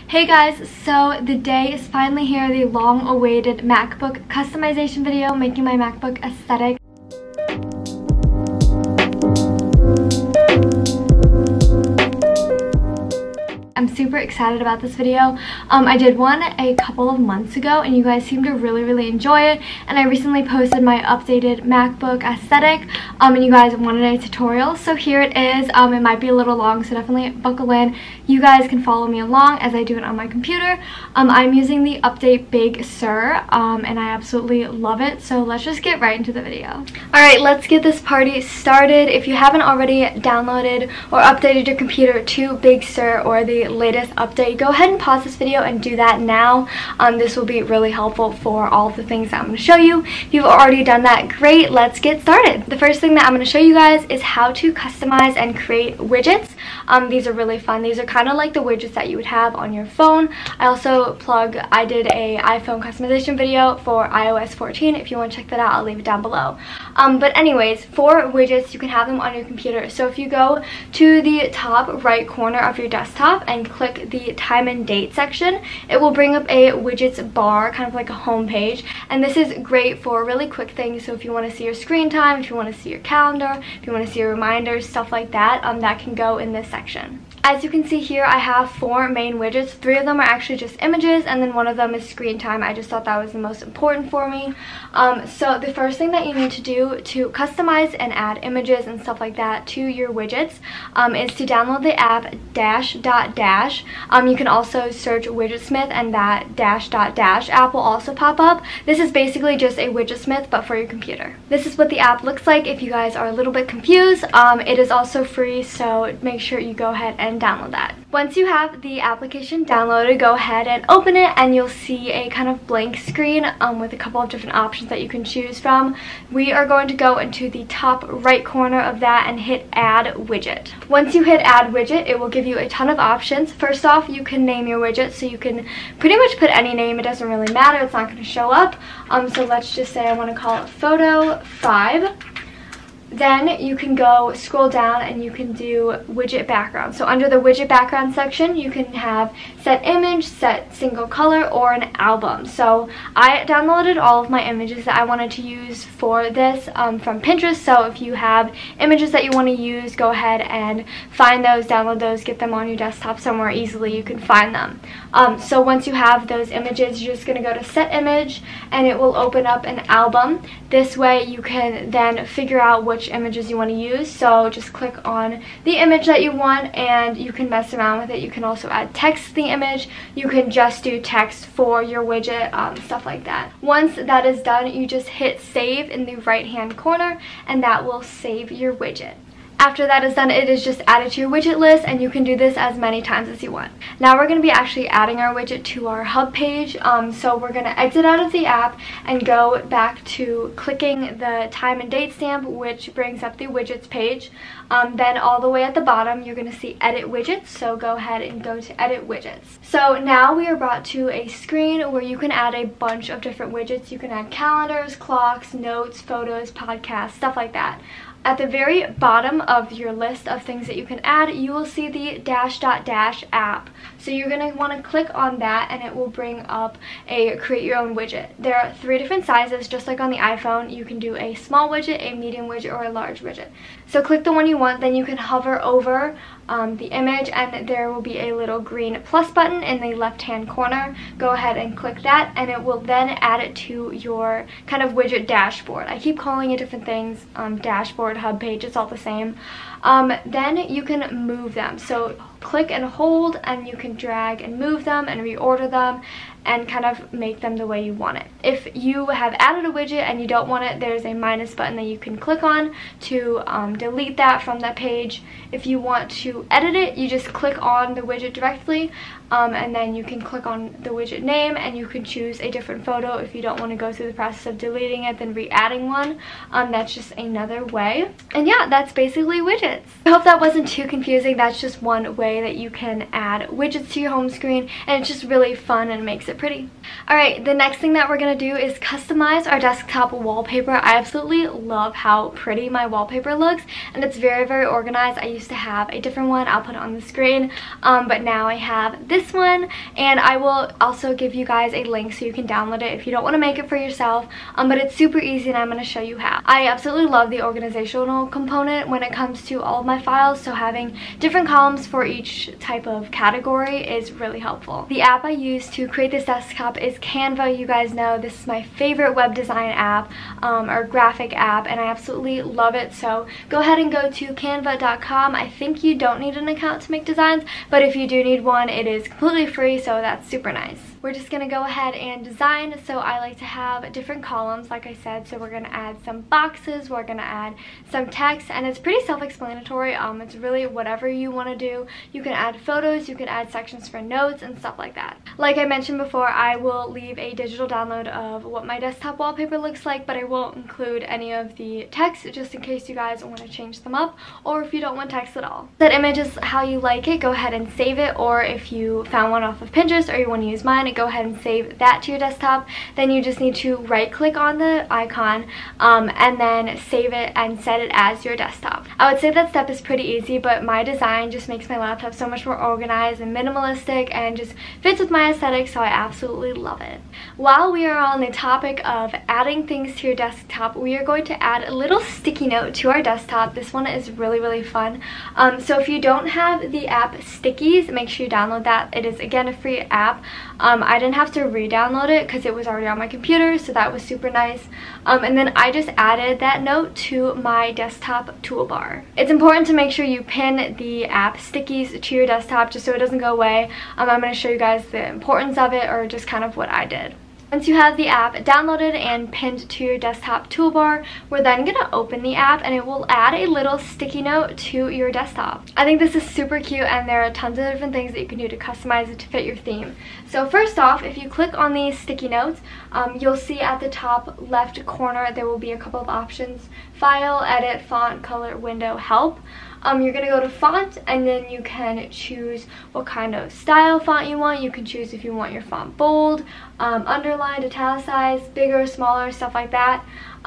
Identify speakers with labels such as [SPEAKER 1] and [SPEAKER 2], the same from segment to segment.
[SPEAKER 1] Hey guys, so the day is finally here, the long-awaited MacBook customization video, making my MacBook aesthetic. I'm super excited about this video. I did one a couple of months ago and you guys seem to really enjoy it, and I recently posted my updated MacBook aesthetic and you guys wanted a tutorial, so here it is. It might be a little long, so definitely buckle in. You guys can follow me along as I do it on my computer. I'm using the update Big Sur and I absolutely love it, so let's just get right into the video. Alright, let's get this party started. If you haven't already downloaded or updated your computer to Big Sur or the latest update, go ahead and pause this video and do that now. This will be really helpful for all of the things that I'm going to show you. If you've already done that, great, let's get started. The first thing that I'm going to show you guys is how to customize and create widgets. These are really fun. These are kind of like the widgets that you would have on your phone. I did a iPhone customization video for iOS 14. If you want to check that out, I'll leave it down below. But anyways, for widgets, you can have them on your computer. So if you go to the top right corner of your desktop and click the time and date section, it will bring up a widgets bar, kind of like a home page, and this is great for really quick things. So if you want to see your screen time, if you want to see your calendar, if you want to see your reminders, stuff like that, that can go in this section. As you can see here, I have 4 main widgets. 3 of them are actually just images, and then 1 of them is screen time. I just thought that was the most important for me. So the first thing that you need to do to customize and add images and stuff like that to your widgets is to download the app dash. You can also search Widgetsmith and that dash app will also pop up. This is basically just a Widgetsmith but for your computer. This is what the app looks like if you guys are a little bit confused. It is also free, so make sure you go ahead and download that. Once you have the application downloaded, go ahead and open it and you'll see a kind of blank screen with a couple of different options that you can choose from. We are going to go into the top right corner of that and hit add widget. Once you hit add widget, it will give you a ton of options. First off, you can name your widget, so you can pretty much put any name. It doesn't really matter, it's not going to show up. So let's just say I want to call it photo 5. Then you can go scroll down and you can do widget background. So under the widget background section, you can have set image, set single color, or an album. So I downloaded all of my images that I wanted to use for this from Pinterest. So if you have images that you want to use, go ahead and find those, download those, get them on your desktop somewhere easily. You can find them. So once you have those images, you're just going to go to set image and it will open up an album. This way you can then figure out which images you want to use. So just click on the image that you want and you can mess around with it. You can also add text to the image. You can just do text for your widget, stuff like that. Once that is done, you just hit save in the right hand corner and that will save your widget. After that is done, it is just added to your widget list, and you can do this as many times as you want. Now we're going to be actually adding our widget to our hub page, so we're going to exit out of the app and go back to clicking the time and date stamp, which brings up the widgets page. Then all the way at the bottom, you're going to see edit widgets, so go ahead and go to edit widgets. So now we are brought to a screen where you can add a bunch of different widgets. You can add calendars, clocks, notes, photos, podcasts, stuff like that. At the very bottom of your list of things that you can add, you will see the dash app. So you're going to want to click on that and it will bring up a create your own widget. There are 3 different sizes, just like on the iPhone. You can do a small widget, a medium widget, or a large widget. So click the one you want, then you can hover over the image and there will be a little green plus button in the left hand corner. Go ahead and click that and it will then add it to your kind of widget dashboard. I keep calling it different things, dashboard, hub page, it's all the same. Then you can move them. So click and hold and you can drag and move them and reorder them and kind of make them the way you want it. If you have added a widget and you don't want it, there's a minus button that you can click on to delete that from that page. If you want to edit it, you just click on the widget directly and then you can click on the widget name and you can choose a different photo. If you don't want to go through the process of deleting it, then re-adding one. That's just another way. And yeah, that's basically widgets. I hope that wasn't too confusing. That's just one way that you can add widgets to your home screen, and it's just really fun and makes it pretty. Alright, the next thing that we're going to do is customize our desktop wallpaper. I absolutely love how pretty my wallpaper looks, and it's very organized. I used to have a different one. I'll put it on the screen, but now I have this this one, and I will also give you guys a link so you can download it if you don't want to make it for yourself, but it's super easy and I'm going to show you how. I absolutely love the organizational component when it comes to all of my files, so having different columns for each type of category is really helpful. The app I use to create this desktop is Canva. You guys know this is my favorite web design app or graphic app, and I absolutely love it, so go ahead and go to canva.com. I think you don't need an account to make designs, but if you do need one, it is completely free, so that's super nice. We're just going to go ahead and design, so I like to have different columns, like I said, so we're going to add some boxes, we're going to add some text, and it's pretty self-explanatory. It's really whatever you want to do. You can add photos, you can add sections for notes and stuff like that. Like I mentioned before, I will leave a digital download of what my desktop wallpaper looks like, but I won't include any of the text just in case you guys want to change them up, or if you don't want text at all. That image is how you like it, go ahead and save it, or if you found one off of Pinterest or you want to use mine, go ahead and save that to your desktop. Then you just need to right click on the icon and then save it and set it as your desktop. I would say that step is pretty easy, but my design just makes my laptop so much more organized and minimalistic and just fits with my aesthetic, so I absolutely love it. While we are on the topic of adding things to your desktop, we are going to add a little sticky note to our desktop. This one is really fun. So if you don't have the app Stickies, make sure you download that. It is again a free app. I didn't have to re-download it because it was already on my computer, so that was super nice. And then I just added that note to my desktop toolbar. It's important to make sure you pin the app Stickies to your desktop just so it doesn't go away. I'm going to show you guys the importance of it, or just kind of what I did. Once you have the app downloaded and pinned to your desktop toolbar, we're then going to open the app and it will add a little sticky note to your desktop. I think this is super cute, and there are tons of different things that you can do to customize it to fit your theme. So first off, if you click on these sticky notes, you'll see at the top left corner there will be a couple of options: File, Edit, Font, Color, Window, Help. You're going to go to font, and then you can choose what kind of style font you want. You can choose if you want your font bold, underlined, italicized, bigger, smaller, stuff like that.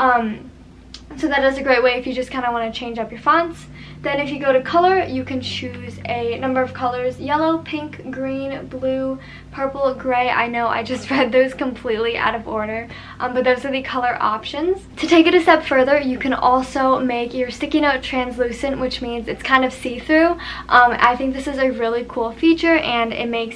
[SPEAKER 1] So that is a great way if you just kind of want to change up your fonts. Then if you go to color, you can choose a number of colors: yellow, pink, green, blue, purple, gray. I know I just read those completely out of order, but those are the color options. To take it a step further, you can also make your sticky note translucent, which means it's kind of see-through. I think this is a really cool feature, and it makes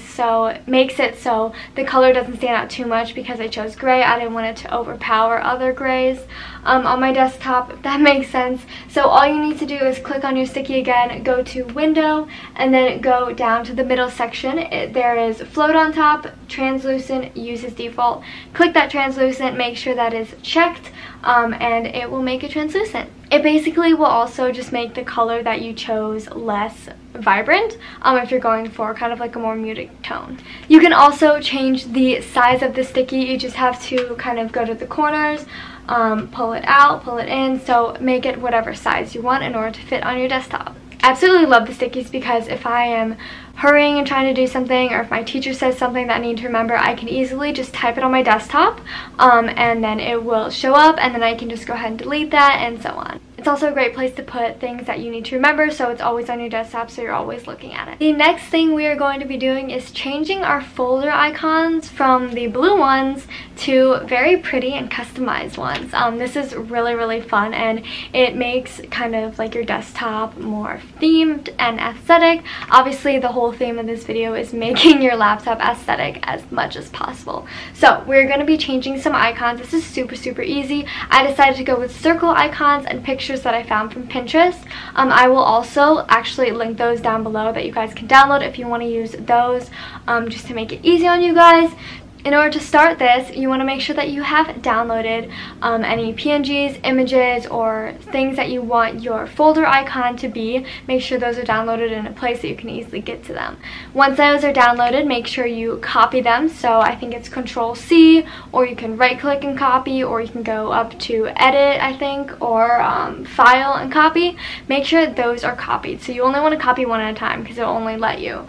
[SPEAKER 1] it so the color doesn't stand out too much. Because I chose gray, I didn't want it to overpower other grays on my desktop, if that makes sense. So all you need to do is click on your sticky again, go to Window, and then go down to the middle section. There is Float on top, Translucent, Use as default. Click that translucent, make sure that is checked, and it will make it translucent. It basically will also just make the color that you chose less vibrant if you're going for kind of like a more muted tone. You can also change the size of the sticky. You just have to kind of go to the corners, pull it out, pull it in, so make it whatever size you want in order to fit on your desktop. I absolutely love the stickies because if I am hurrying and trying to do something, or if my teacher says something that I need to remember, I can easily just type it on my desktop, and then it will show up, and then I can just go ahead and delete that, and so on. It's also a great place to put things that you need to remember, so it's always on your desktop, so you're always looking at it. The next thing we are going to be doing is changing our folder icons from the blue ones to very pretty and customized ones. This is really fun, and it makes kind of like your desktop more themed and aesthetic. Obviously, the whole theme of this video is making your laptop aesthetic as much as possible. So we're going to be changing some icons. This is super easy. I decided to go with circle icons and pictures that I found from Pinterest. I will also actually link those down below that you guys can download if you want to use those, just to make it easy on you guys. In order to start this, you want to make sure that you have downloaded any PNGs, images, or things that you want your folder icon to be. Make sure those are downloaded in a place that you can easily get to them. Once those are downloaded, make sure you copy them. So I think it's Control-C, or you can right-click and copy, or you can go up to Edit, I think, or File and copy. Make sure those are copied. So you only want to copy one at a time because it will only let you.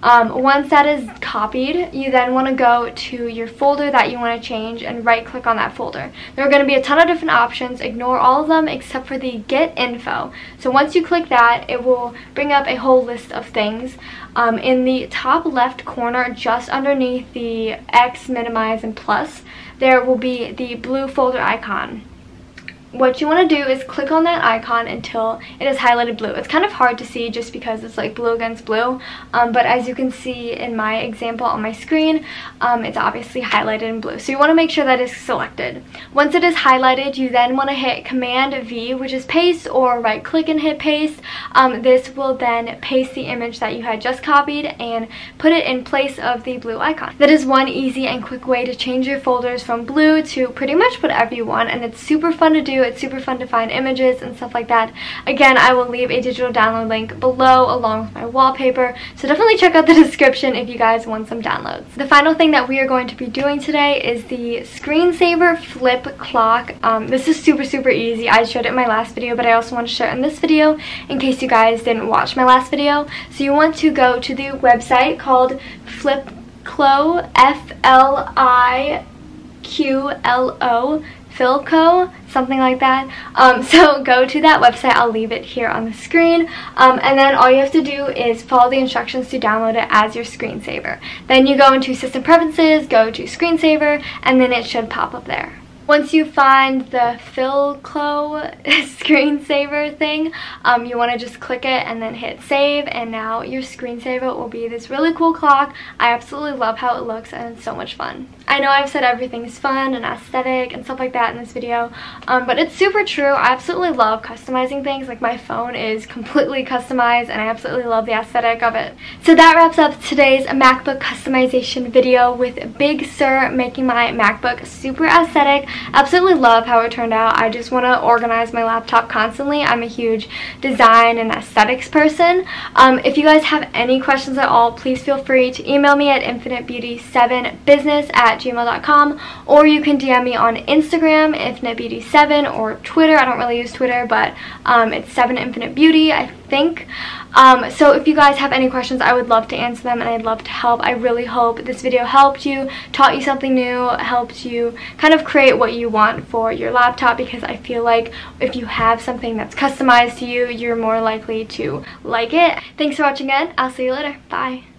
[SPEAKER 1] Once that is copied, you then want to go to your folder that you want to change and right click on that folder. There are going to be a ton of different options. Ignore all of them except for the Get Info. So once you click that, it will bring up a whole list of things. In the top left corner, just underneath the X, minimize, and plus, there will be the blue folder icon. What you want to do is click on that icon until it is highlighted blue. It's kind of hard to see just because it's like blue against blue, but as you can see in my example on my screen, it's obviously highlighted in blue. So you want to make sure that it's selected. Once it is highlighted, you then want to hit Command V, which is paste, or right click and hit paste. This will then paste the image that you had just copied and put it in place of the blue icon. That is one easy and quick way to change your folders from blue to pretty much whatever you want, and it's super fun to do. It's super fun to find images and stuff like that. Again, I will leave a digital download link below along with my wallpaper, so definitely check out the description if you guys want some downloads. The final thing that we are going to be doing today is the screensaver flip clock. This is super easy. I showed it in my last video, but I also want to share it in this video in case you guys didn't watch my last video. So you want to go to the website called Flipqlo, F-L-I-Q-L-O, Philco, something like that. So go to that website. I'll leave it here on the screen. And then all you have to do is follow the instructions to download it as your screensaver. Then you go into System Preferences, go to Screensaver, and then it should pop up there. Once you find the Philco screensaver thing, you want to just click it and then hit save, and now your screensaver will be this really cool clock. I absolutely love how it looks, and it's so much fun. I know I've said everything's fun and aesthetic and stuff like that in this video, but it's super true. I absolutely love customizing things. Like, my phone is completely customized, and I absolutely love the aesthetic of it. So that wraps up today's MacBook customization video with Big Sur making my MacBook super aesthetic. Absolutely love how it turned out. I just want to organize my laptop constantly. I'm a huge design and aesthetics person. If you guys have any questions at all, please feel free to email me at infinitebeauty7business@gmail.com, or you can DM me on Instagram, infinitebeauty7, or Twitter. I don't really use Twitter, but it's 7infinitebeauty, I think. So if you guys have any questions, I would love to answer them, and I'd love to help. I really hope this video helped you, taught you something new, helped you kind of create what you want for your laptop, because I feel like if you have something that's customized to you, you're more likely to like it. Thanks for watching again. I'll see you later. Bye.